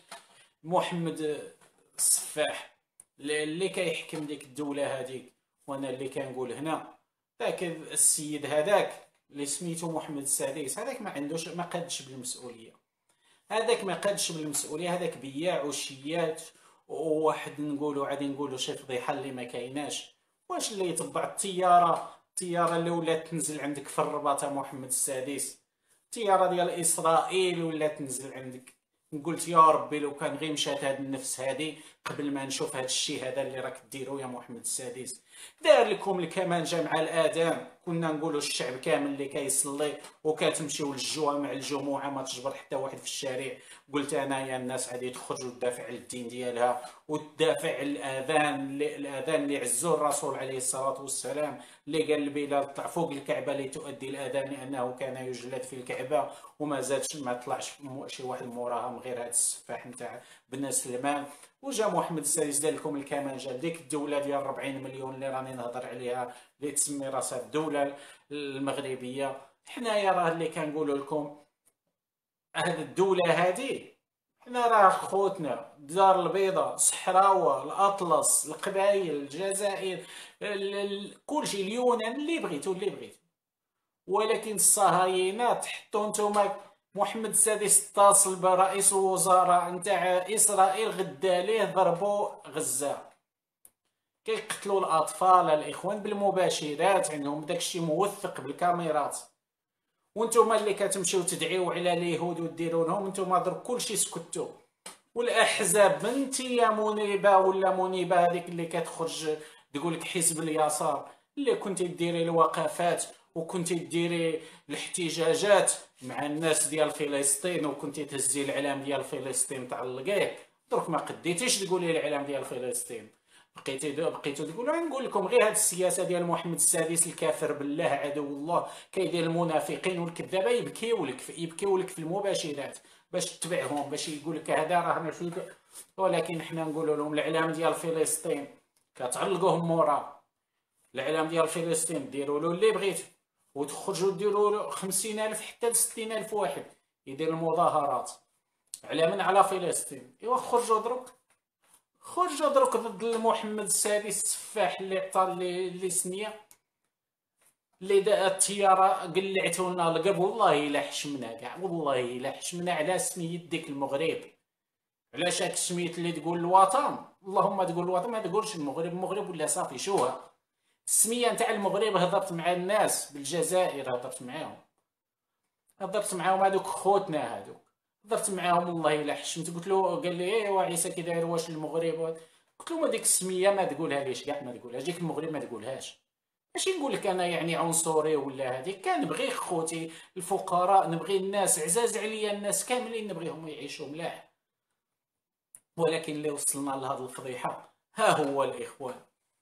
محمد السفاح اللي كيحكم ديك الدوله هذيك، وانا اللي كنقول هنا ذاك السيد هذاك اللي سميتو محمد السادس، هذاك ما عندوش ما قادش بالمسؤوليه. هذاك ما قادش بالمسؤوليه، هذاك بياع وشيات وواحد نقولوا عادي نقولوا شي فضيحه اللي ما كايناش. واش اللي يطبع الطياره الطياره اللي ولات تنزل عندك في الرباط محمد السادس، الطياره ديال اسرائيل ولات تنزل عندك. قلت يا ربي لو كان غير مشات هاد النفس هادي قبل ما نشوف هاد الشيء هذا اللي راك ديرو يا محمد السادس. دار لكم الكمانجه مع الاذان، كنا نقولوا الشعب كامل اللي كيصلي وكتمشيو للجوامع الجمعه ما تجبر حتى واحد في الشارع. قلت انا يا الناس غادي تخرج وتدافع على الدين ديالها وتدافع على الاذان اللي الاذان اللي عزو الرسول عليه الصلاه والسلام، اللي قال لبلال طلع فوق الكعبه لتؤدي الاذان لانه كان يجلد في الكعبه، وما زادش ما طلعش شي واحد موراهم غير هذا السفاح نتاع بن سلمان. وجا محمد السادس دار لكم الكمانجه ديك الدوله ديال أربعين مليون اللي راني نهضر عليها اللي تسمي راسها الدوله المغربيه. حنايا راه اللي كنقولوا لكم هاد الدوله هادي، حنا راه خوتنا الدار البيضاء صحراوه الاطلس القبائل الجزائر كلشي اليونان اللي بغيتو اللي بغيتو. ولكن الصهاينه تحطوا نتوما محمد السادس اتصل برئيس الوزراء نتاع اسرائيل غدا ليه ضربوا غزه، كيقتلوا الاطفال الاخوان بالمباشرات، عندهم داكشي موثق بالكاميرات. وانتم اللي كتمشيو تدعيو على اليهود وديروا لهم انتم درك كلشي سكتوا. والاحزاب انت يا منيبه ولا منيبه هذيك اللي كتخرج تقول لك حزب اليسار اللي كنتي ديري الوقفات وكنتي ديري الاحتجاجات مع الناس ديال فلسطين وكنتي تهزي العلام ديال فلسطين تعلقيه، درك ما قديتيش تقولي العلام ديال فلسطين، بقيتي بقيتو تقولوا. نقول لكم غير هذه السياسه ديال محمد السادس الكافر بالله عدو الله كيدير المنافقين والكذابه يبكيو لك يبكيو لك في المباشرات باش تتبعهم باش يقول لك هذا راه ماشي. ولكن حنا نقولوا لهم الاعلام ديال فلسطين كتعلقوهم مورا، الاعلام ديال فلسطين ديروا له اللي بغيتو وتخرجوا ديروا له خمسين ألف حتى ستين ألف واحد يدير المظاهرات على من على فلسطين. ايوا خرجوا دروك خرجوا دروك ضد محمد السادس السفاح اللي عطى اللي سنيه اللي دا الطياره قلعتو لنا القلب. والله الا حشمنا كاع، والله الا حشمنا على سميت ديك المغرب. علاش هاك سميت اللي تقول الوطن؟ اللهم تقول الوطن ما تقولش المغرب. المغرب ولا صافي شوها السميه نتاع المغرب. هضرت مع الناس بالجزائر، هضرت معاهم هضرت معاهم هذوك خوتنا هذوك هضرت معاهم والله الا حشمت. قلت له قال لي ايوا عيسى كي داير واش المغرب؟ قلت له ما ديك السميه ما تقولها ليش كاع ما تقولهاش، ديك المغرب ما تقولهاش. ماشي نقول لك انا يعني عنصري ولا هذيك، كنبغي خوتي الفقراء، نبغي الناس عزاز عليا الناس كاملين نبغيهم يعيشوا ملاح. ولكن اللي وصلنا لهذه الفضيحه ها هو الاخوان،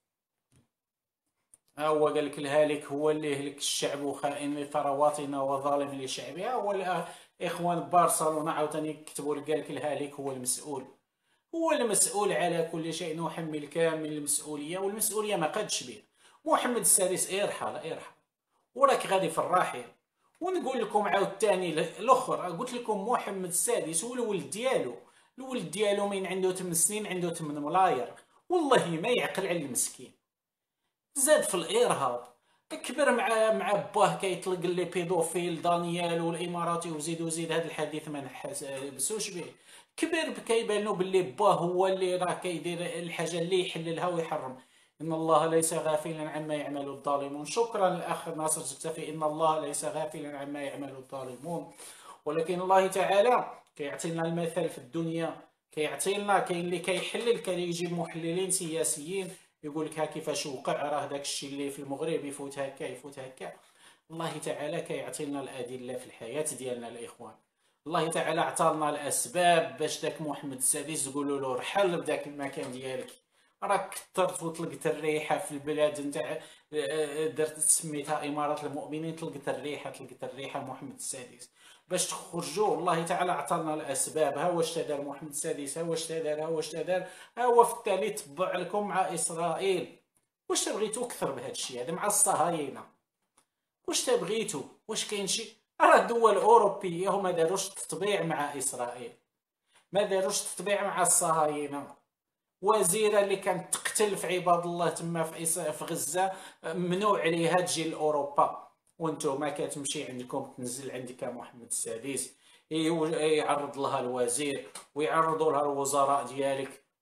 ها هو قال لك الهالك هو اللي يهلك الشعب وخائن لثرواتنا وظالم لشعبها. هو اخوان بارسلونا عاوتاني كتبوا لك قال لك الهالك هو المسؤول، هو المسؤول على كل شيء، نحمل كامل المسؤوليه والمسؤوليه ما قادش بها. محمد السادس ارحل ارحل وراك غادي في الراحل. ونقول لكم عاوتاني الاخر، قلت لكم محمد السادس والولد ديالو الولد ديالو من عنده ثمان سنين عنده ثمانية ملاير، والله ما يعقل على المسكين. زاد في الارهاب، كبر مع مع باه كيطلق لي بيدوفيل دانيال والاماراتي وزيد وزيد. هذا الحديث ما نحسوش به. كبر كيبان له باللي باه هو اللي راه كيدير الحاجه اللي يحللها ويحرم. ان الله ليس غافلا عما يعمل الظالمون. شكرا الاخ ناصر زكتفي. ان الله ليس غافلا عما يعمل الظالمون، ولكن الله تعالى كيعطينا المثل في الدنيا، كيعطينا كاين اللي كيحلل كيجيب محللين سياسيين يقول لك ها كيفاش وقع، راه داك الشيء اللي في المغرب يفوت هكا يفوت هكا. الله تعالى كيعطينا الادله في الحياه ديالنا الاخوان. الله تعالى عطانا الاسباب باش داك محمد السادس تقولوا له رحل بداك المكان ديالك. راك كثرت وطلقت الريحه في البلاد نتاع درت سميتها امارات المؤمنين، طلقت الريحه طلقت الريحه محمد السادس باش تخرجوا. الله تعالى عطانا الاسباب. ها واش تدار محمد السادس، ها واش تدار ها واش تدار ها هو في التالي تبع لكم مع اسرائيل. واش تبغيتو اكثر بهذا الشيء هذا مع الصهاينه؟ واش تبغيتو؟ واش كاين شي؟ راه الدول الاوروبيه هما داروش تطبيع مع اسرائيل، ما داروش تطبيع مع الصهاينه. وزيره اللي كانت تقتل في عباد الله تما في في غزه ممنوع عليها تجي لاوروبا، وانتم ما كتمشي عندكم تنزل عندك محمد السادس يعرض لها الوزير ويعرضوا لها الوزراء ديالك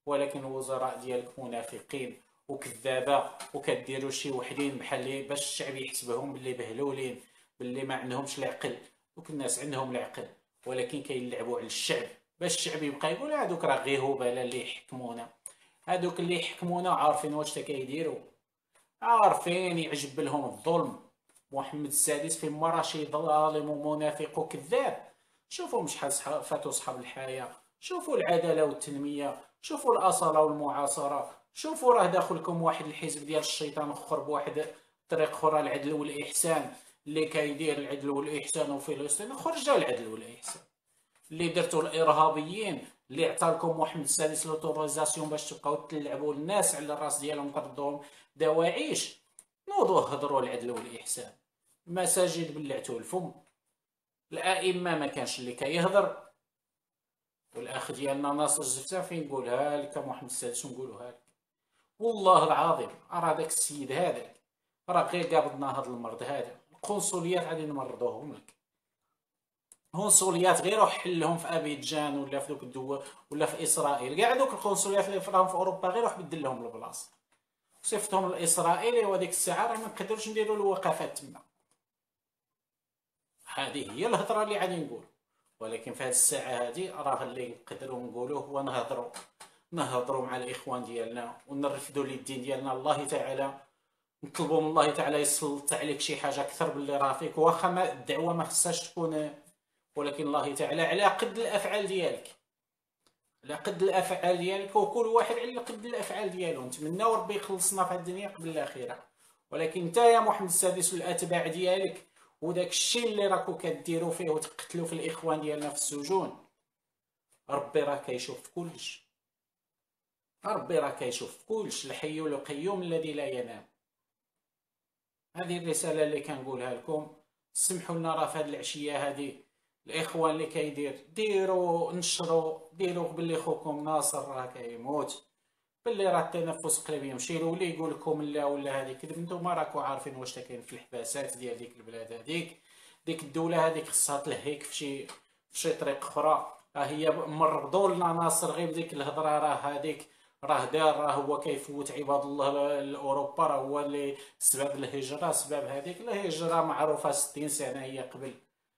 ولكن الوزراء ديالك منافقين وكذابه، وكديروا شي وحدين بحال اللي باش الشعب يحسبهم باللي بهلولين، باللي ما عندهمش العقل. دوك الناس عندهم العقل، ولكن كيلعبوا على الشعب باش الشعب يبقى يقول هادوك راه غير هباله اللي يحكمونا. هادوك اللي يحكمونا عارفين واش تا كيديروا، عارفين يعجب لهم الظلم. محمد السادس فيما راه شي ظالم ومنافق وكذاب. شوفوا شحال فاتوا صحاب الحياه، شوفوا العداله والتنميه، شوفوا الاصاله والمعاصره، شوفوا راه داخلكم واحد الحزب ديال الشيطان اخر بواحد طريق اخرى، العدل والاحسان، اللي كيدير العدل والاحسان وفلسطين خرج العدل والاحسان. اللي درتو الارهابيين اللي عطالكم محمد السادس لوتوريزاسيون باش تبقاو تلعبوا الناس على الراس ديالهم تردوهم دواعيش. نوضوا هضروا العدل والاحسان. مساجد بلعتوا الفم، الائمه ما كانش اللي كيهضر. والاخ ديالنا ناصر الزفتة فين نقولها لك محمد السادس ونقولوها لك والله العظيم، راه داك السيد هذاك راه غير قابضنا هذا المرض هذا. القنصليات غادي نمرضوهم لك، القنصليات غير روح حلهم في ابيجان ولا في دوك الدول ولا في اسرائيل. كاع دوك القنصليات اللي فراهم في اوروبا غير روح بدل لهم البلاصه، صيفطهم لاسرائيل وهذيك الساعه راه ما نقدروش نديروا الوقفات تما. هذه هي الهضره اللي غادي نقول. ولكن في هذه الساعه هذه راه اللي نقدروا نقولوه هو نهضروا نهضروا مع الاخوان ديالنا ونرفدوا الدين ديالنا. الله تعالى نطلبوا من الله تعالى يسلط عليك شي حاجه اكثر باللي راه فيك، واخا ما الدعوه ما خصهاش تكون، ولكن الله تعالى على قد الافعال ديالك، على قد الافعال ديالك، وكل واحد على قد الافعال ديالو. نتمناو ربي يخلصنا في الدنيا قبل الاخره. ولكن انت يا محمد السادس والاتباع ديالك وداك الشيء اللي راكو كديروا فيه وتقتلوا في الاخوان ديالنا في السجون، ربي راه كيشوف كلشي، ربي راه كيشوف كلشي. الحي القيوم الذي لا ينام. هذه الرساله اللي كنقولها لكم. سمحوا لنا راه في هذه العشيه هذه الاخوان اللي كيدير ديروا نشروا ديروا باللي خوكم ناصر راه كيموت، باللي راه التنفس قريب يمشي له، واللي يقول لكم لا ولا هذه كذب. نتوما راكم عارفين واش كاين في الحباسات ديال ديك البلاد هذيك. ديك الدوله هذيك خصها تلهيك في شي في شي طريق اخرى. ها هي مرضوا لنا ناصر غير بديك الهضره، راه هذيك راه دار، راه هو كيفوت عباد الله لاوروبا، راه هو اللي سبب الهجره، سبب هذيك الهجره معروفه ستين سنه هي قبل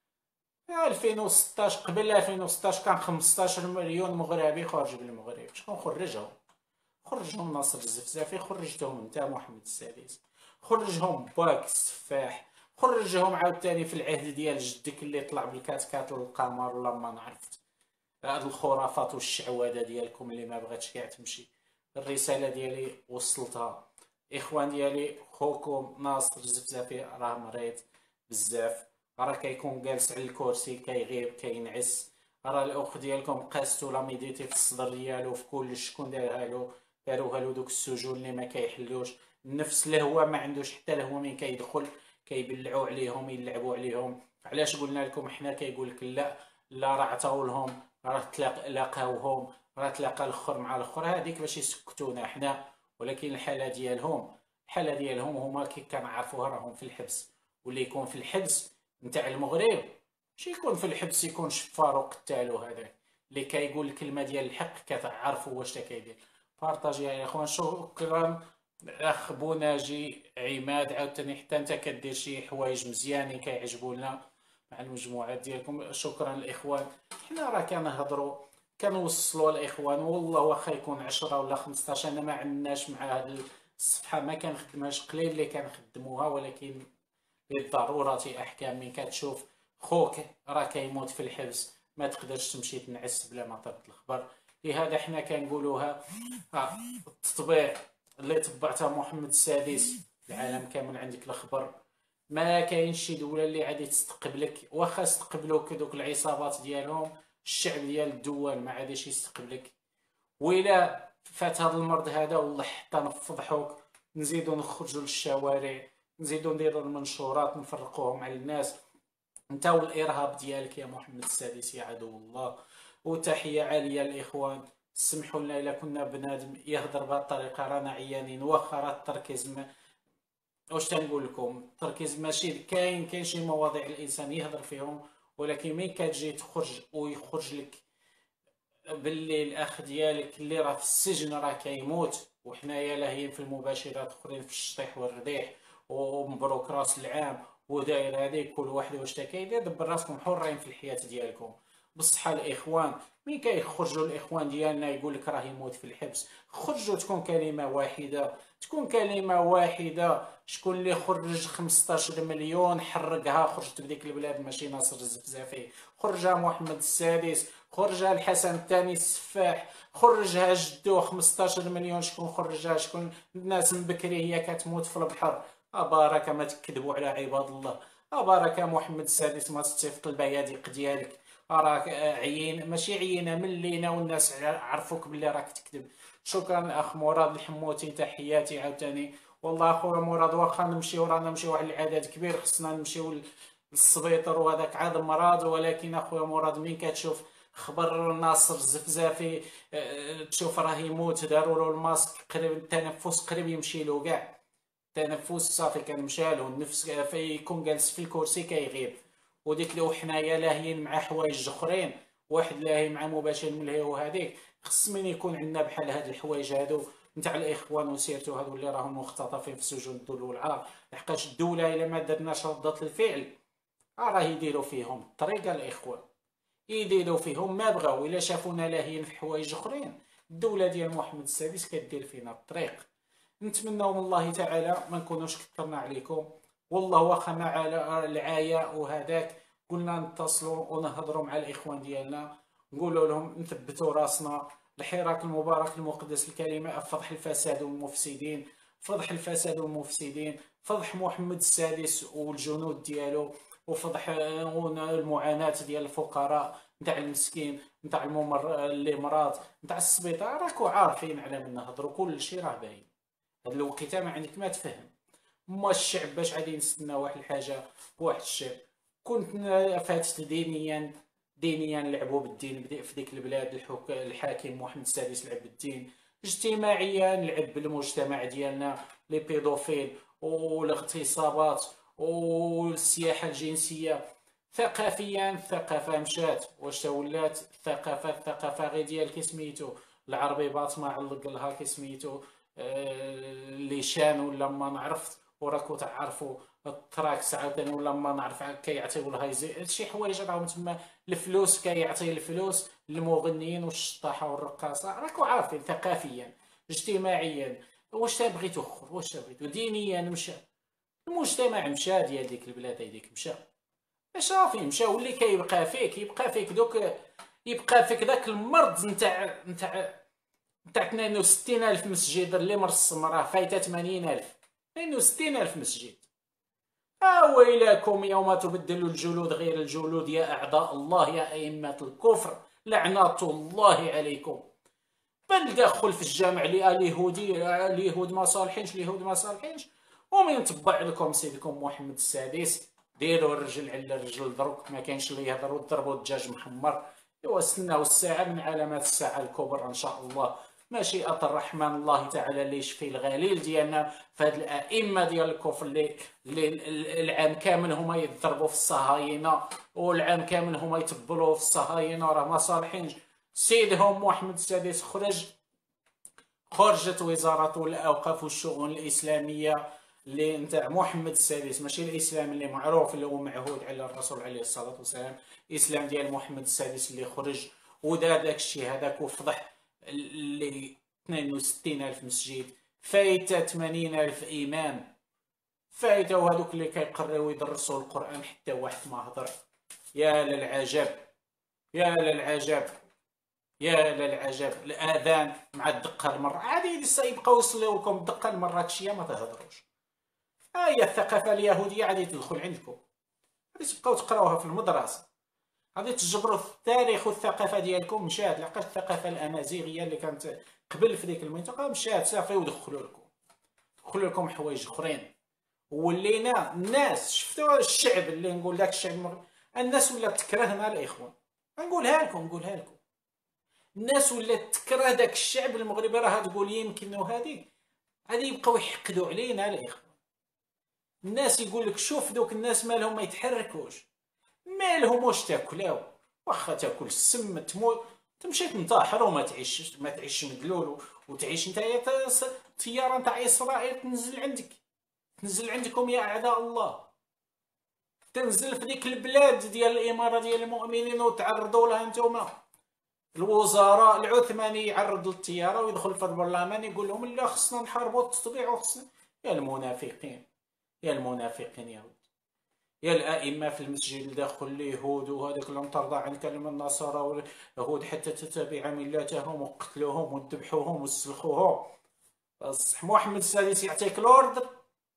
ألفين وستطاش. قبل ألفين وستطاش كان خمسطاش مليون مغربي خارج بالمغرب. شكون خرجهم؟ خرجهم ناصر الزفزافي، خرجتهم انت محمد السادس، خرجهم باك السفاح، خرجهم عاوتاني في العهد ديال جدك اللي طلع بالكاتكات للقمر ولا ما نعرفت. هاد الخرافات والشعوذه ديالكم اللي ما بغاتش كاع تمشي. الرساله ديالي وصلتها. اخوان ديالي، خوكم ناصر الزفزافي راه مريض بزاف، راه كيكون جالس على الكرسي كيغيب كينعس. راه الاخ ديالكم قاستو لا ميديتي في الصدر ديالو في كل شكون دارها له، داروها له دوك السجون اللي ما كيحلوش. النفس الهوى ما عندوش حتى الهوى، من كيدخل كيبلعوا عليهم يلعبوا عليهم. علاش قلنا لكم حنا؟ كيقول لك لا لا راه عطاو لهم، راه تلاقاوهم، راه تلاقى الاخر مع الاخر، هذيك باش يسكتونا حنا. ولكن الحاله ديالهم الحاله ديالهم هما كي كنعرفوها راهم في الحبس. واللي يكون في الحبس نتاع المغرب ماشي يكون في الحبس يكون شفار وقتال، هذاك اللي كيقول الكلمه ديال الحق كتعرفوا واش تا كيدير. بارطاجي يا اخوان. شكرا اخ بوناجي عماد، عاوتاني حتى انت كدير شي حوايج مزيانين كيعجبونا مع المجموعات ديالكم. شكرا الاخوان. حنا راه كنهضروا كنوصلوا الاخوان، والله واخا يكون عشرة ولا خمسطاش. انا ما عندناش مع هذه الصفحه ما كنخدمهاش، قليل اللي كنخدموها، ولكن للضرورة احكام. من كتشوف خوك راه كيموت في الحبس ما تقدرش تمشي تنعس بلا ما ترد الخبر. لهذا حنا كنقولوها التطبيع اللي طبعتها محمد السادس العالم كامل عندك الخبر. ما كاينش شي دوله اللي غادي تستقبلك، واخا استقبلوك دوك العصابات ديالهم، الشعب ديال الدول ما غاديش يستقبلك. وإلا فات هذا المرض هذا والله حتى نفضحوك، نزيدو نخرجوا للشوارع، نزيدو نديرو المنشورات نفرقوهم على الناس. انت والارهاب ديالك يا محمد السادس يا عدو الله. وتحيه عاليه للاخوان. سمحوا لنا الا كنا بنادم يهضر بهذه الطريقه، رانا عيانين. واخا راه التركيز ما واش تنقول لكم، التركيز ماشي كاين كاين شي مواضيع الانسان يهضر فيهم، ولكن مين كتجي تخرج ويخرج لك باللي الاخ ديالك اللي راه في السجن راه كيموت، وحنايا لاهيين في المباشرات اخرين في الشطيح والرديح ومبروك راس العام وداير هذيك كل واحد واش تا كيدير. دبر راسكم حرين في الحياه ديالكم بصحة. الاخوان مين كيخرجوا الاخوان ديالنا يقول لك راه يموت في الحبس، خرجوا تكون كلمه واحده، تكون كلمه واحده. شكون اللي خرج خمسطاش مليون حرقها خرجت بديك البلاد؟ ماشي ناصر الزفزافي، خرجها محمد السادس، خرجها الحسن الثاني السفاح، خرجها جدو خمسطاش مليون. شكون خرجها؟ شكون الناس من بكري هي كتموت في البحر. ابارك ما تكذبوا على عباد الله. ابارك محمد السادس ما تستفق البيادق ديالك. راك عيين ماشي عيينه من لينا والناس عرفوك باللي راك تكذب. شكرا اخ مراد الحموتي، تحياتي عاوتاني. والله اخويا مراد واخا نمشيو رانا نمشيو واحد العدد كبير خصنا نمشيو للسبيطر وهذاك عاد مرض، ولكن اخويا مراد مين كتشوف خبر ناصر الزفزافي تشوف راه يموت داروا له الماسك قريب التنفس قريب يمشي له كاع التنفس صافي كان مشالو النفس فيكون جالس في الكرسي كيغيب. وديك لو حنايا لاهيين مع حوايج اخرين، واحد لاهي مع مباشر من الهي وهذيك، خص من يكون عندنا بحال هاد الحوايج هادو نتاع الاخوان وسيرتو هادو اللي راهم مختطفين في سجون الدول والعار. لحقاش الدوله الا ما درناش ردة الفعل راه يديروا فيهم الطريقه. الاخوان يديروا فيهم ما بغاو. الا شافونا لاهيين في حوايج اخرين الدوله ديال محمد السادس كدير فينا الطريق. نتمنى من الله تعالى ما نكونوش كثرنا عليكم. والله واخا مع العايه وهذاك قلنا نتصلوا ونهضروا مع الاخوان ديالنا نقولوا لهم نثبتوا راسنا. الحراك المبارك المقدس الكلمه فضح الفساد والمفسدين، فضح الفساد والمفسدين، فضح محمد السادس والجنود ديالو، وفضح المعاناه ديال الفقراء نتاع المسكين نتاع الممر اللي مرض نتاع السبيطار. راكو عارفين على من نهضروا كل شيء راه باين. هاد الوقيته ما عندك ما تفهم. ما الشعب باش غادي نستنى واحد الحاجه واحد الشيء. كنت فاتت دينيا دينيا لعبوا بالدين في ديك البلاد. الحك... الحاكم محمد السادس لعب بالدين. اجتماعيا لعب بالمجتمع ديالنا لي بيدوفيل والاغتصابات والسياحه الجنسيه. ثقافيا الثقافه مشات واش ولات الثقافه الثقافه غير ديال كيسميتو العربي باطمه علق لها كيسميتو اللي شان ولا ما نعرفت. وراكو تعرفوا التراكس عاوتاني ولا ما نعرف كيعطيو لها شي حوايج راهم تما. الفلوس كيعطي الفلوس للمغنيين والشطاحه والرقاصه. راكو عارفين ثقافيا اجتماعيا واش بغيتو اخر واش بغيتو دينيا مشى. المجتمع مشى ديال ديك البلاد هذيك مشى صافي مشى. واللي كيبقى فيك يبقى فيك دوك يبقى فيك داك المرض نتاع نتاع نتاع اثنين وستين ألف مسجد اللي مرسم راه فايته ثمانين ألف اثنين وستين ألف مسجد. أويلكم يوم تبدل الجلود غير الجلود يا أعداء الله يا أئمة الكفر لعنات الله عليكم. بل دخل في الجامع اليهودي اليهود ما صالحينش اليهود ما صالحينش. ومن تبع لكم سيدكم محمد السادس ديروا الرجل على الرجل دروك ما كاينش اللي يهضروا ضربوا الدجاج محمر. ايوا استناو الساعه من علامات الساعه الكبرى ان شاء الله مشيئة الرحمن الله تعالى اللي يشفي الغليل ديالنا في هاد الائمه ديال الكفر اللي, اللي العام كامل هما يضربوا في الصهاينه والعام كامل هما يتبلوا في الصهاينه راه ما صالحينش. سيدهم محمد السادس خرج خرجت وزاره الاوقاف والشؤون الاسلاميه اللي نتاع محمد السادس ماشي الاسلام اللي معروف اللي هو معهود على الرسول عليه الصلاه والسلام. الاسلام ديال محمد السادس اللي خرج ودار داك الشيء هذاك وفضح اللي اثنين وستين ألف مسجد فايته ثمانين ألف إمام فايته. وهذوك اللي كيقريو يدرسوا القرآن حتى واحد ما هضر. يا للعجب يا للعجب يا للعجب. الأذان مع الدقة المرة عادي لسه يبقاو يصليو لكم الدقة المرة كشيه ما تهضروش. ها هي الثقافة اليهودية غادي تدخل عندكم غادي تبقاو تقراوها في المدرسة. غادي تجبروا التاريخ والثقافه ديالكم مشات. لقاش الثقافه الامازيغيه اللي كانت قبل في ديك المنطقه مشات صافي ودخلوا لكم دخلوا لكم حوايج اخرين. ولينا الناس شفتوا الشعب اللي نقول داك الشعب المغربي الناس ولات تكرهنا الاخوان. نقولها لكم نقولها لكم الناس ولات تكره داك الشعب المغربي. راه تقول يمكن هذه غادي يبقاو يحقدوا علينا الاخوان. الناس يقول لك شوف دوك الناس مالهم ما يتحركوش مالهم واش تاكلاو واخا تاكل السم تموت تمشي تنتحر وما تعيش، ما تعيش مدلول وتعيش نتايا طياره نتاع اسرائيل تنزل عندك، تنزل عندكم يا اعداء الله، تنزل في ديك البلاد ديال الاماره ديال المؤمنين وتعرضوا لها نتوما. الوزراء العثماني يعرض للطياره ويدخل في البرلمان يقول لهم لا خصنا نحاربوا التطبيع وخصنا. يا المنافقين، يا المنافقين يا ولد، يا الائمه في المسجد اللي داخل اليهود وهذاك اللي ترضى عن كلمه النصارى واليهود حتى تتبع ملتهم وقتلوهم وذبحوهم وسلخوهم. بصح محمد السادس يعطيك الاوردر.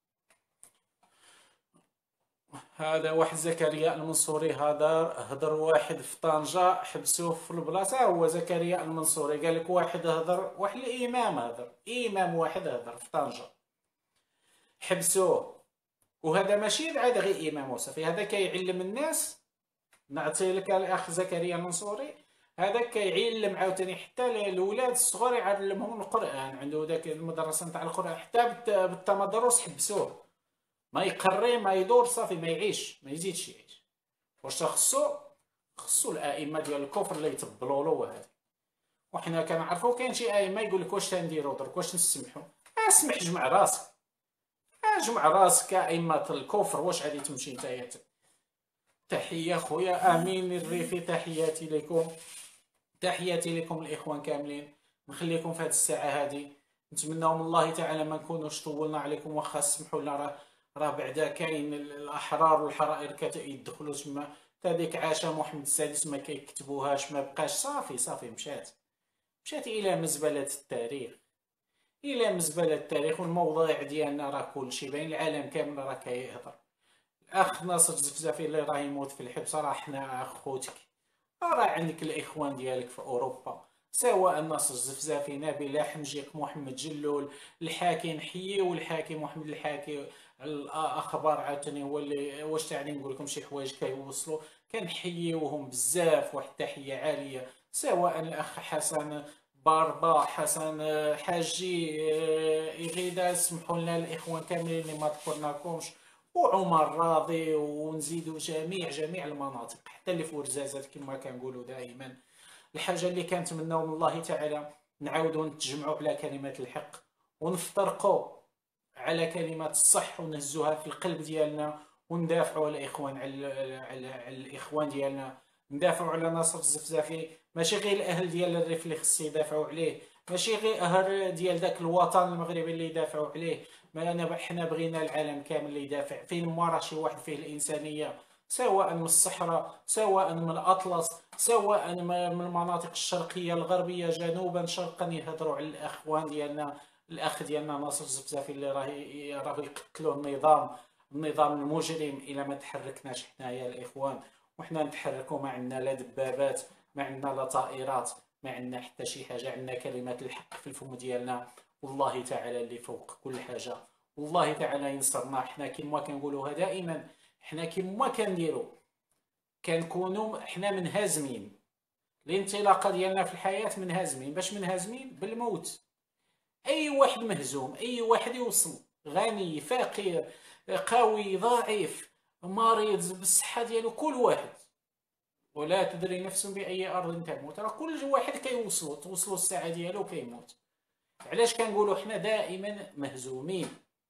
هذا واحد زكريا المنصوري هدر هدر واحد في طنجة حبسوه في البلاصة، هو زكريا المنصوري قال لك واحد هدر، واحد الامام هدر، امام واحد هدر في طنجة حبسوه، وهذا ماشي عاد غير امام وصافي، هذا كيعلم الناس. نعطي لك الاخ زكريا المنصوري، هذا كيعلم عاوتاني حتى الاولاد الصغار يعلمهم القران، عنده ذاك المدرسه نتاع القران حتى بالتمدرس حبسوه، ما يقري ما يدور صافي ما يعيش ما يزيدش يعيش. واش خصو؟ خصو الائمه ديال الكفر اللي يتبلوا له وهذا. وحنا كنعرفوا كاين شي ائمه يقول لك واش تنديروا درك، واش نسمحوا؟ اسمح جمع راسك، جمع راسك ائمه الكفر، واش غادي تمشي نتايا؟ تحيه خويا امين الريفي، تحياتي لكم، تحياتي لكم الاخوان كاملين. نخليكم في هذه الساعه هذه، نتمنى من الله تعالى ما نكونوش طولنا عليكم، واخا سمحوا لنا، راه راه بعدا كاين الاحرار والحرائر كيدخلوا تما، هذيك عاشا محمد السادس ما كيكتبوهاش، ما بقاش، صافي صافي مشات مشات الى مزبله التاريخ، الى مزبله التاريخ. والموضوع ديالنا راه كلشي باين، العالم كامل راه كيهضر. الاخ ناصر الزفزافي اللي راه يموت في الحبس، راه حنا اخوتك، راه عندك الاخوان ديالك في اوروبا، سواء ناصر الزفزافي، نبيل حمجيق، محمد جلول، الحاكي نحيي، والحاكي محمد الحاكي الاخبار عاوتاني هو اللي واش تاعني نقول لكم شي حوايج كيوصلوا كنحييوهم بزاف، واحد التحيه عاليه. سواء الاخ حسن باربا، حسن حاجي إغيدا، سمحوا لنا الاخوان كاملين اللي ما ذكرناكمش، وعمر راضي، ونزيدوا جميع جميع المناطق حتى اللي في ورزازات كما كنقولوا دائما. الحاجه اللي كنتمناو من الله تعالى نعاودوا نتجمعوا على كلمه الحق، ونفترقوا على كلمه الصح، ونهزوها في القلب ديالنا، وندافعوا على الاخوان، على, على, على الاخوان ديالنا، ندافعوا على ناصر الزفزافي. ماشي غير الاهل ديال الريف اللي خص يدافعوا عليه، ماشي غير اهل ديال داك الوطن المغربي اللي يدافعوا عليه، ما انا حنا بغينا العالم كامل اللي يدافع فين ما راه شي واحد فيه الانسانيه، سواء من الصحراء، سواء من الاطلس، سواء من المناطق الشرقيه الغربيه جنوبا شرقا، يهضروا على الاخوان ديالنا، الاخ ديالنا ناصر الزفزافي اللي راه راه يقتلوه النظام، النظام المجرم. الى ما تحركناش حنايا الاخوان، وحنا نتحركوا، ما عندنا لا دبابات، ما عندنا لا طائرات، ما عندنا حتى شي حاجه، عندنا كلمه الحق في الفم ديالنا، والله تعالى اللي فوق كل حاجه، والله تعالى ينصرنا. حنا كما كنقولوها دائما، حنا كما كنديروا كنكونوا حنا منهزمين، الانطلاقه ديالنا في الحياه منهزمين. باش منهزمين؟ بالموت. اي واحد مهزوم، اي واحد يوصل، غني فقير قوي ضعيف مريض بالصحه ديالو، كل واحد، ولا تدري نفس باي ارض تموت، راه كل واحد كيوصلوا توصلوا الساعه ديالو كيموت. علاش كنقولوا حنا دائما مهزومين؟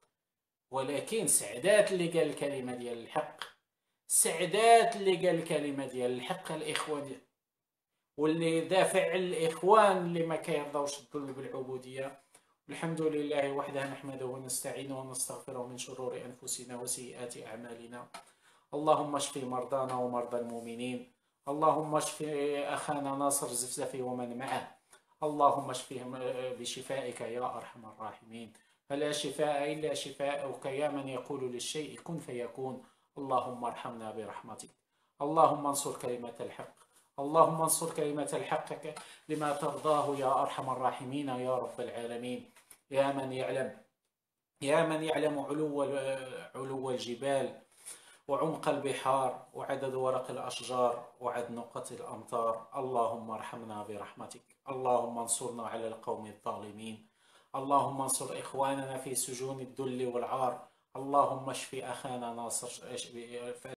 ولكن سعدات اللي قال الكلمه ديال الحق، سعدات اللي قال الكلمه ديال الحق الاخوان ديال، واللي دافع على الاخوان اللي ما كيرضاوش الذل بالعبوديه. الحمد لله وحده، نحمده ونستعينه ونستغفره من شرور انفسنا وسيئات اعمالنا. اللهم اشف مرضانا ومرضى المؤمنين، اللهم اشف اخانا ناصر الزفزفي ومن معه، اللهم اشفهم بشفائك يا ارحم الراحمين، فلا شفاء الا شفاءك، يا من يقول للشيء كن فيكون. اللهم ارحمنا برحمتك، اللهم انصر كلمة الحق، اللهم انصر كلمة الحق لما ترضاه يا ارحم الراحمين يا رب العالمين. يا من يعلم، يا من يعلم علو علو الجبال وعمق البحار وعدد ورق الأشجار وعدد نقط الأمطار، اللهم ارحمنا برحمتك، اللهم انصرنا على القوم الظالمين، اللهم انصر إخواننا في سجون الذل والعار، اللهم اشف أخانا ناصر